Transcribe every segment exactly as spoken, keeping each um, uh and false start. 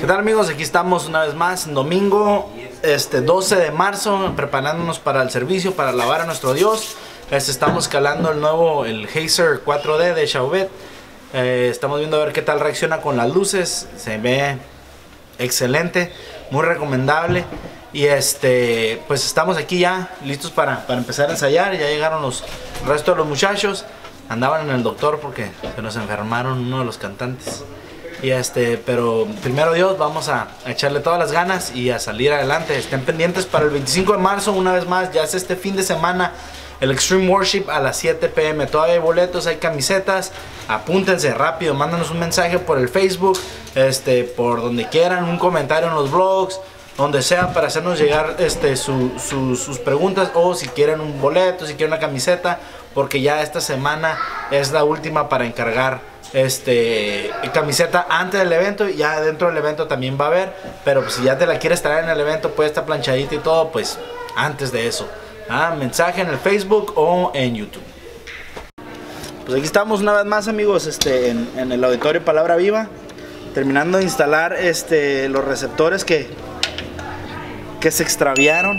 ¿Qué tal, amigos? Aquí estamos una vez más, domingo este, doce de marzo, preparándonos para el servicio, para alabar a nuestro Dios. Este, estamos calando el nuevo, el Hazer cuatro D de Chauvet. Eh, estamos viendo a ver qué tal reacciona con las luces. Se ve excelente, muy recomendable. Y este, pues estamos aquí ya listos para, para empezar a ensayar. Ya llegaron los el resto de los muchachos. Andaban en el doctor porque se nos enfermaron uno de los cantantes. Y este, pero primero Dios, vamos a, a echarle todas las ganas y a salir adelante. Estén pendientes para el veinticinco de marzo, una vez más, ya es este fin de semana, el Extreme Worship a las siete p m Todavía hay boletos, hay camisetas, apúntense rápido, mándanos un mensaje por el Facebook, este, por donde quieran, un comentario en los blogs, donde sea, para hacernos llegar este, su, su, sus preguntas, o si quieren un boleto, si quieren una camiseta, porque ya esta semana es la última para encargar este camiseta antes del evento. Ya dentro del evento también va a haber, pero pues, si ya te la quieres traer en el evento, puede estar planchadita y todo, pues antes de eso, ¿ah? Mensaje en el Facebook o en YouTube. Pues aquí estamos una vez más, amigos, este, en, en el auditorio Palabra Viva, terminando de instalar este, los receptores que, que se extraviaron.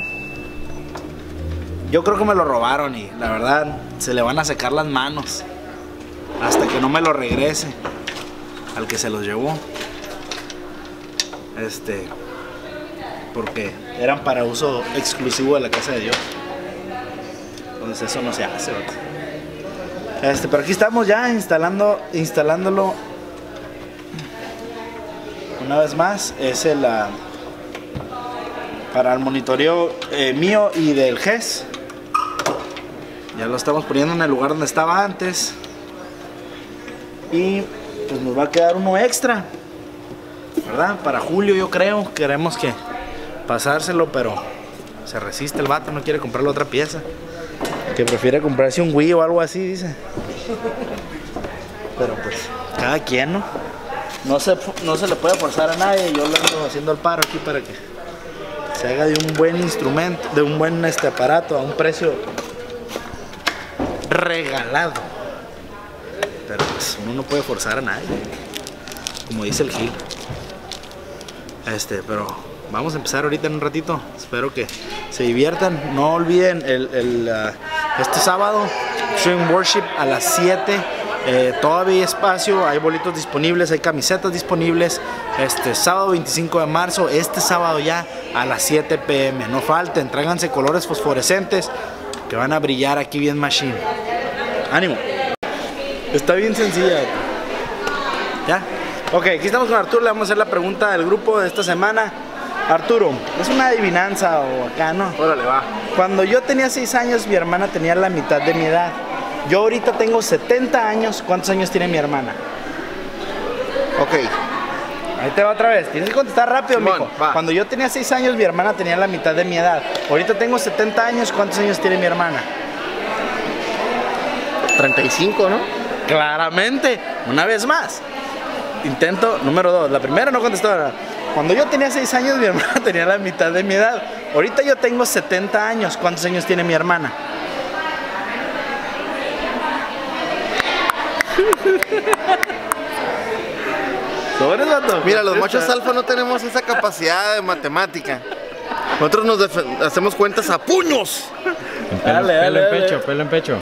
Yo creo que me lo robaron y la verdad se le van a secar las manos hasta que no me lo regrese al que se los llevó. Este, porque eran para uso exclusivo de la casa de Dios. Entonces eso no se hace, ¿verdad? Este, pero aquí estamos ya instalando, instalándolo una vez más. Es el uh, para el monitoreo eh, mío y del G E S. Ya lo estamos poniendo en el lugar donde estaba antes. Y pues nos va a quedar uno extra, ¿verdad? Para julio, yo creo. Queremos que pasárselo, pero se resiste el vato, no quiere comprarle otra pieza. Que prefiere comprarse un Wii o algo así, dice. Pero pues, cada quien, ¿no? No se, no se le puede forzar a nadie. Yo le ando haciendo el paro aquí para que se haga de un buen instrumento, de un buen este aparato a un precio regalado. Pero pues uno no puede forzar a nadie, como dice el Gil. Este, pero vamos a empezar ahorita en un ratito. Espero que se diviertan. No olviden el, el, uh, este sábado Extreme Worship a las siete. eh, Todavía hay espacio, hay boletos disponibles, hay camisetas disponibles. Este sábado veinticinco de marzo, este sábado ya a las siete p m No falten, tráiganse colores fosforescentes que van a brillar aquí bien machine. ¡Ánimo! Está bien sencilla. ¿Ya? Ok, aquí estamos con Arturo. Le vamos a hacer la pregunta del grupo de esta semana. Arturo, es una adivinanza o acá, ¿no? Órale, va. Cuando yo tenía seis años, mi hermana tenía la mitad de mi edad. Yo ahorita tengo setenta años. ¿Cuántos años tiene mi hermana? Ok. Ahí te va otra vez. Tienes que contestar rápido, Simón, mijo. va. Cuando yo tenía seis años, mi hermana tenía la mitad de mi edad. Ahorita tengo setenta años. ¿Cuántos años tiene mi hermana? treinta y cinco, ¿no? Claramente, una vez más. Intento número dos. La primera no contestó nada. Cuando yo tenía seis años, mi hermana tenía la mitad de mi edad. Ahorita yo tengo setenta años. ¿Cuántos años tiene mi hermana? ¿Sobres, vato? Mira, los machos alfa no tenemos esa capacidad de matemática. Nosotros nos hacemos cuentas a puños. Dale, dale, Pelo en dale. pecho, pelo en pecho.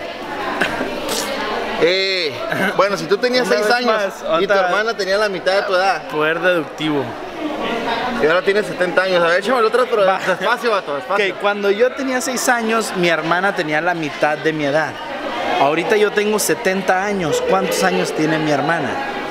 Eh, bueno, si tú tenías Una seis vez años más, y tu otra- hermana tenía la mitad de tu edad Poder deductivo. y ahora tienes setenta años, a ver, échame el otro, pero Va. despacio, vato, despacio. Ok, cuando yo tenía seis años, mi hermana tenía la mitad de mi edad. Ahorita yo tengo setenta años. ¿Cuántos años tiene mi hermana?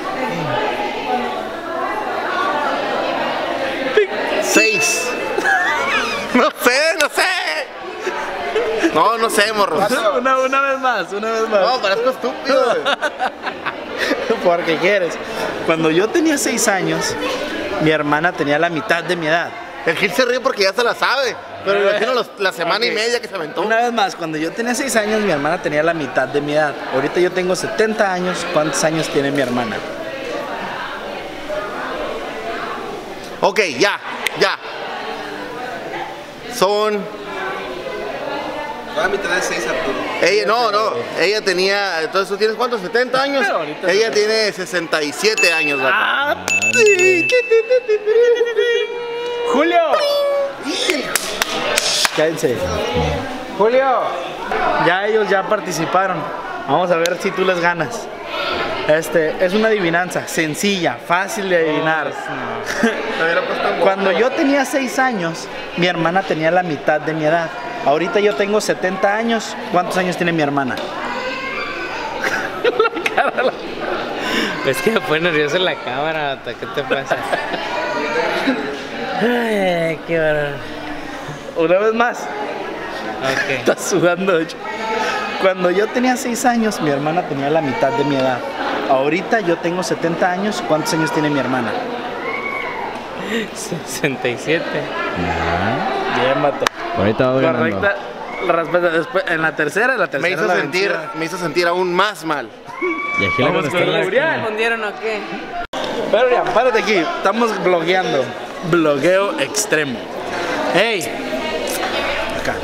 Seis. No sé, no sé. No, no sé, morro. Una, una vez más, una vez más. No, parezco estúpido, güey. Porque quieres. Cuando yo tenía seis años, mi hermana tenía la mitad de mi edad. El Gil se ríe porque ya se la sabe. Pero me imagino los- la semana Ok. y media que se aventó. Una vez más, cuando yo tenía seis años, mi hermana tenía la mitad de mi edad. Ahorita yo tengo setenta años. ¿Cuántos años tiene mi hermana? Ok, ya, ya. Son... La mitad de seis, Arturo. Ella, no, no, ella tenía, entonces tú tienes ¿cuántos? ¿setenta años? Ahorita Ella no. tiene sesenta y siete años, vato. Ah, sí. Cállense. Julio. Ya ellos ya participaron. Vamos a ver si tú les ganas. Este, es una adivinanza sencilla, fácil de adivinar. Cuando yo tenía seis años, mi hermana tenía la mitad de mi edad. Ahorita yo tengo setenta años. ¿Cuántos años tiene mi hermana? La cara, la... Es que me pone nervioso en la cámara, ¿qué te pasa? Ay, qué barbaridad. Una vez más. Okay. Estás sudando. Cuando yo tenía seis años, mi hermana tenía la mitad de mi edad. Ahorita yo tengo setenta años. ¿Cuántos años tiene mi hermana? sesenta y siete. Uh-huh. Bien, mato. Ahorita voy ganando. Correcta la respuesta. Después, en la tercera, en la tercera. Me hizo, la sentir, vencida. me hizo sentir aún más mal. Y aquí Vamos con Urián. ¿Respondieron o qué? Pero Urián, párate aquí. Estamos blogueando. Blogueo extremo. ¡Ey! Acá.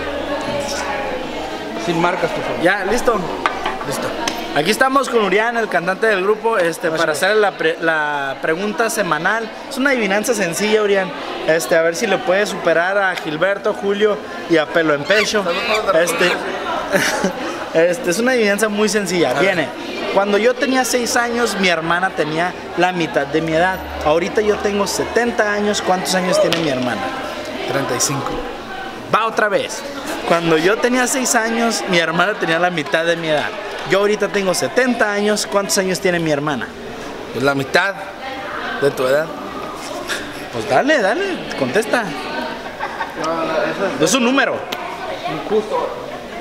Sin marcas, por favor. ¿Ya? ¿Listo? Listo. Aquí estamos con Urián, el cantante del grupo, este, para hacer la, pre la pregunta semanal. Es una adivinanza sencilla, Urián. Este, a ver si le puede superar a Gilberto, Julio y a Pelo en Pecho. Este, este, es una adivinanza muy sencilla. Viene. Cuando yo tenía seis años, mi hermana tenía la mitad de mi edad. Ahorita yo tengo setenta años. ¿Cuántos años tiene mi hermana? treinta y cinco. Va otra vez. Cuando yo tenía seis años, mi hermana tenía la mitad de mi edad. Yo ahorita tengo setenta años. ¿Cuántos años tiene mi hermana? Pues la mitad de tu edad. Pues dale, dale, contesta. No es un número. Injusto.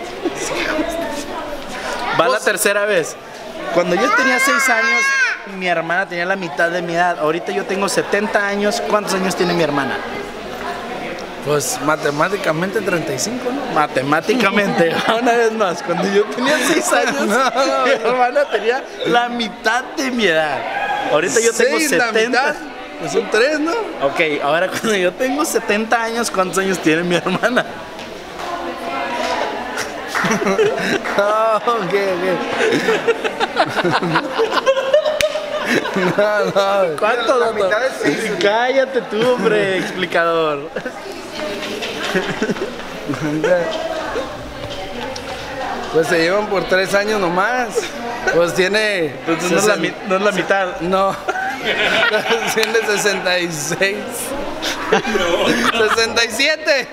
Va la tercera vez. Cuando yo tenía seis años, mi hermana tenía la mitad de mi edad. Ahorita yo tengo setenta años. ¿Cuántos años tiene mi hermana? Pues matemáticamente treinta y cinco, ¿no? Matemáticamente, una vez más, cuando yo tenía seis años, No, no, mi hermana tenía la mitad de mi edad. Ahorita yo tengo Seis, la setenta. mitad. Pues son tres, ¿no? Ok, ahora cuando yo tengo setenta años, ¿cuántos años tiene mi hermana? No, ok, ok. No, no. ¿Cuánto? La mitad es seis. Cállate tú, hombre, explicador. Pues se llevan por tres años nomás. Pues tiene. Entonces no es la, mi- no es la mitad. No. Tiene sesenta y seis. sesenta y siete.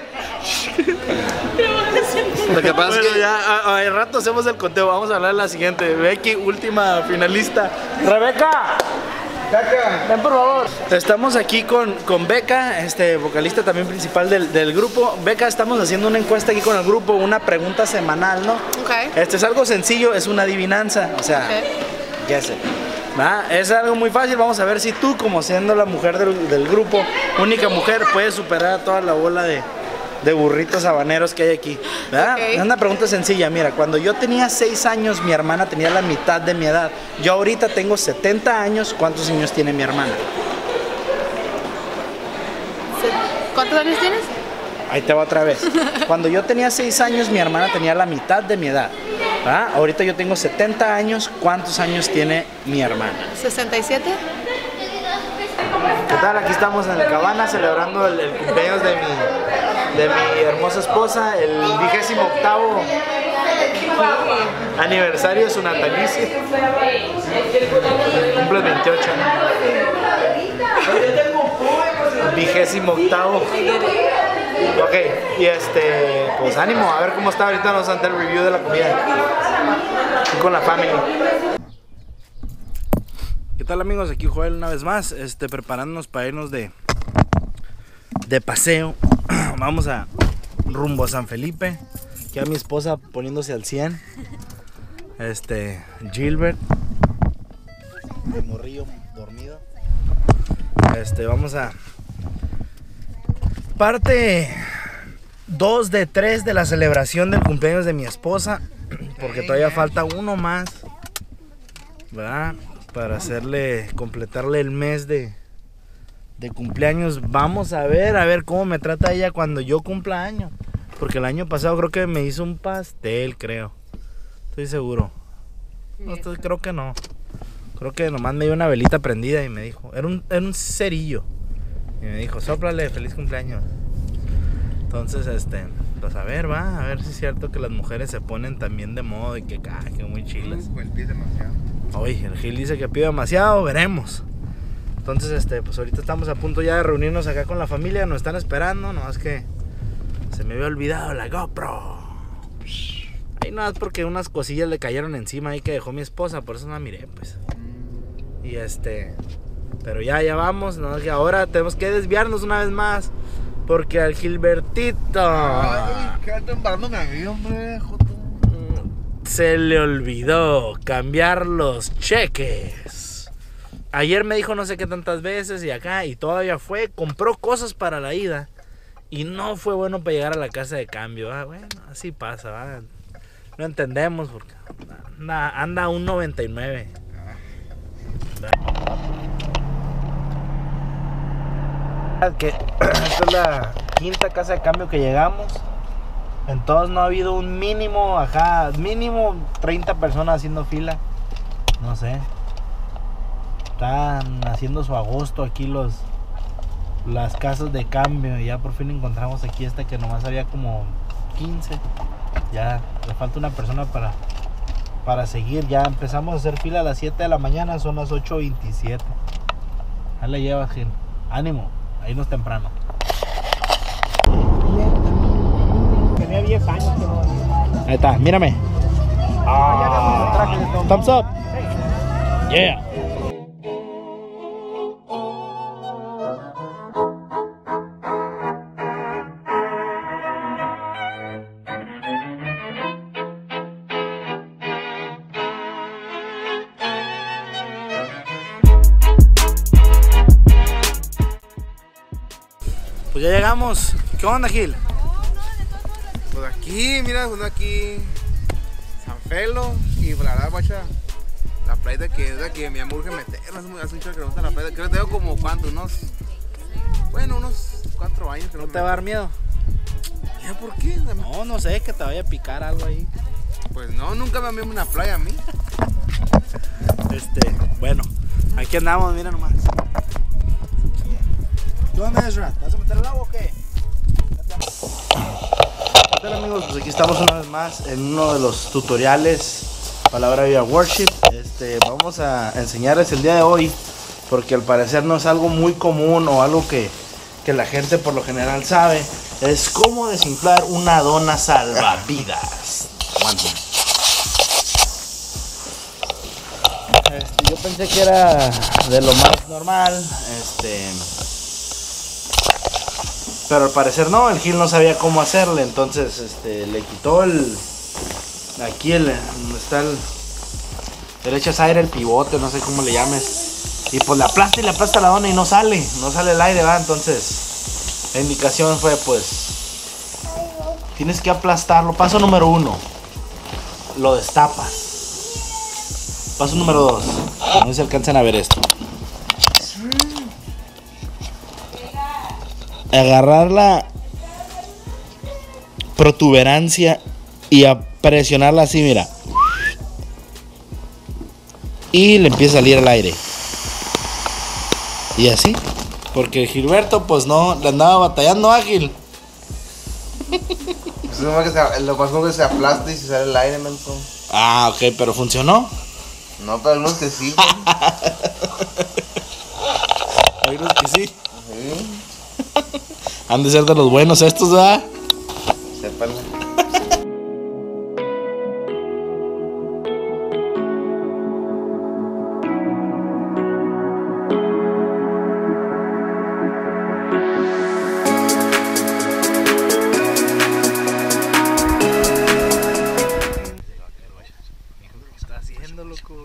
Lo que pasa Bueno, es que. ya a, a rato hacemos el conteo. Vamos a hablar de la siguiente. Becky, última finalista. Rebeca. Beca, ven por favor. Estamos aquí con, con Beca, este vocalista también principal del, del grupo. Beca, estamos haciendo una encuesta aquí con el grupo, una pregunta semanal, ¿no? Ok. Este es algo sencillo, es una adivinanza, o sea, Ok. ya sé. ¿Va? Es algo muy fácil, vamos a ver si tú, como siendo la mujer del, del grupo, única mujer, puedes superar a toda la bola de, de burritos habaneros que hay aquí. ¿Verdad? Ok. Es una pregunta sencilla, mira, cuando yo tenía seis años, mi hermana tenía la mitad de mi edad. Yo ahorita tengo setenta años, ¿cuántos años tiene mi hermana? ¿Cuántos años tienes? Ahí te va otra vez. Cuando yo tenía seis años, mi hermana tenía la mitad de mi edad. ¿Verdad? Ahorita yo tengo setenta años, ¿cuántos años tiene mi hermana? ¿sesenta y siete? ¿Qué tal? Aquí estamos en el Cabana celebrando el, el cumpleaños de mi, de mi hermosa esposa, el vigésimo octavo aniversario de su natalicio. Cumple veintiocho, ¿no? Vigésimo octavo. Ok, y este, pues ánimo, a ver cómo está ahorita, nos ante el review de la comida. Aquí con la familia. ¿Qué tal, amigos? Aquí Joel una vez más, este, preparándonos para irnos de, de paseo. Vamos a rumbo a San Felipe. Aquí a mi esposa poniéndose al cien. Este, Gilbert. Mi morrillo dormido. Este, vamos a... Parte dos de tres de la celebración del cumpleaños de mi esposa. Porque todavía falta uno más, ¿verdad? Para hacerle, completarle el mes de, de cumpleaños. Vamos a ver, a ver cómo me trata ella cuando yo cumpla años. Porque el año pasado creo que me hizo un pastel, creo. Estoy seguro. No, estoy, creo que no. Creo que nomás me dio una velita prendida y me dijo, era un, era un cerillo. Y me dijo, sóplale, feliz cumpleaños. Entonces, este, pues a ver, va, a ver si es cierto que las mujeres se ponen también de modo y que, ah, que muy chilas. Uh, el pie es demasiado. Oye, el Gil dice que pide demasiado, veremos. Entonces, este, pues ahorita estamos a punto ya de reunirnos acá con la familia, nos están esperando, nomás que se me había olvidado la GoPro. Ahí nada más porque unas cosillas le cayeron encima ahí que dejó mi esposa, por eso no la miré, pues. Y este, pero ya, ya vamos, no, que ahora tenemos que desviarnos una vez más. Porque al Gilbertito Ay, quédate embarándome a mí, hombre, joto. se le olvidó cambiar los cheques. Ayer me dijo no sé qué tantas veces y acá, y todavía fue, compró cosas para la ida. Y no fue bueno para llegar a la casa de cambio. Ah, bueno, así pasa, ¿va? No entendemos porque anda, anda a un noventa y nueve. Que esta es la quinta casa de cambio que llegamos. Entonces no ha habido un mínimo acá, mínimo treinta personas haciendo fila. No sé. Están haciendo su agosto aquí los las casas de cambio. Y ya por fin encontramos aquí esta que nomás había como quince. Ya le falta una persona para para seguir. Ya empezamos a hacer fila a las siete de la mañana, son las ocho veintisiete. Ahí la llevas, Gil. Ánimo. Ahí no es temprano. Tenía diez años que no. Ahí está, mírame. Ah, thumbs up. Yeah. Pues ya llegamos. ¿Qué onda, Gil? Pues aquí, mira, uno aquí San Felo y la verdad, guacha, la playa que es la que me urge meter, no es muy hace mucho que me gusta la playa. Creo que tengo como cuánto, unos, bueno, unos cuatro años que no, ¿No me te va a dar meto. miedo? ¿Ya por qué? No, no sé, que te vaya a picar algo ahí. Pues no, nunca me amé una playa a mí. Este, bueno, aquí andamos, mira nomás. ¿Qué onda, Ezra? ¿Te vas a meter al agua o qué? ¿Qué tal, amigos? Pues aquí estamos una vez más en uno de los tutoriales Palabra Viva Worship. Este, vamos a enseñarles el día de hoy, porque al parecer no es algo muy común o algo que, que la gente por lo general sabe. Es cómo desinflar una dona salvavidas. Este, yo pensé que era de lo más normal, este, pero al parecer no, el Gil no sabía cómo hacerle, entonces este, le quitó el, aquí el, donde está el, le echas aire, el pivote, no sé cómo le llames, y pues le aplasta y le aplasta la dona y no sale, no sale el aire, va, entonces la indicación fue pues, tienes que aplastarlo, paso número uno, lo destapas. Paso número dos. No se alcanzan a ver esto. Agarrar la protuberancia y a presionarla así, mira. Y le empieza a salir el aire. Y así. Porque Gilberto pues no, le andaba batallando ágil. Lo más que se aplasta y se sale el aire, menso. Ah, ok, pero funcionó. No, pero algunos que sí. Hay unos que sí. Han de ser de los buenos estos, ¿verdad? Sépanlo. ¿Qué está haciendo, loco?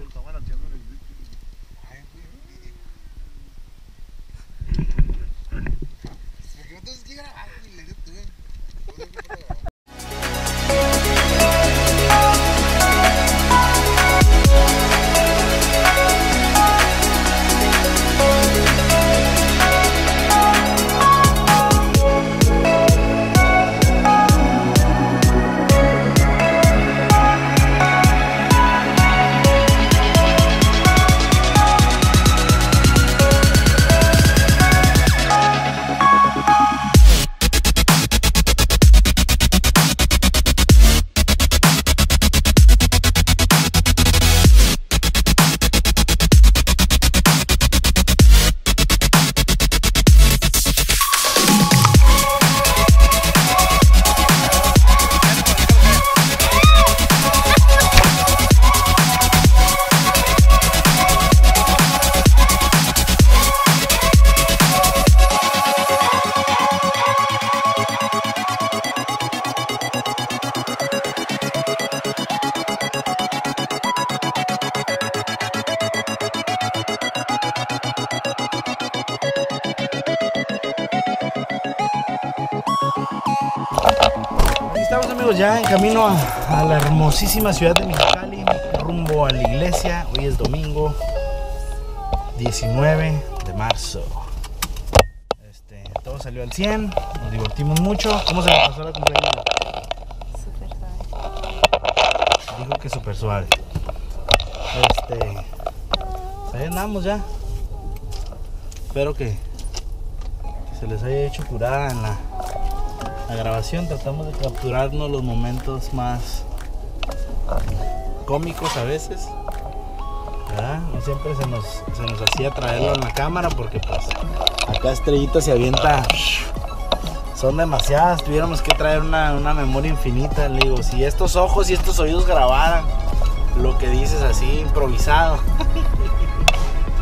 estamos, amigos, ya en camino a, a la hermosísima ciudad de Mexicali, rumbo a la iglesia. Hoy es domingo diecinueve de marzo. Este, todo salió al cien, nos divertimos mucho. ¿Cómo se le pasó la cumpleaños? Súper suave. Dijo que súper suave. Este, ahí andamos ya. Espero que, que se les haya hecho curada en la, la grabación. Tratamos de capturarnos los momentos más cómicos a veces, ¿verdad? No siempre se nos, se nos hacía traerlo en la cámara porque pues acá Estrellita se avienta. Son demasiadas, tuviéramos que traer una, una memoria infinita. Le digo, si estos ojos y estos oídos grabaran lo que dices así improvisado.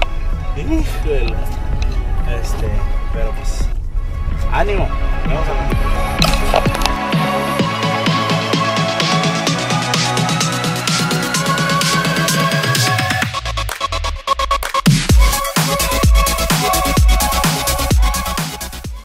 Híjole. Este, pero pues ánimo, vamos a ver.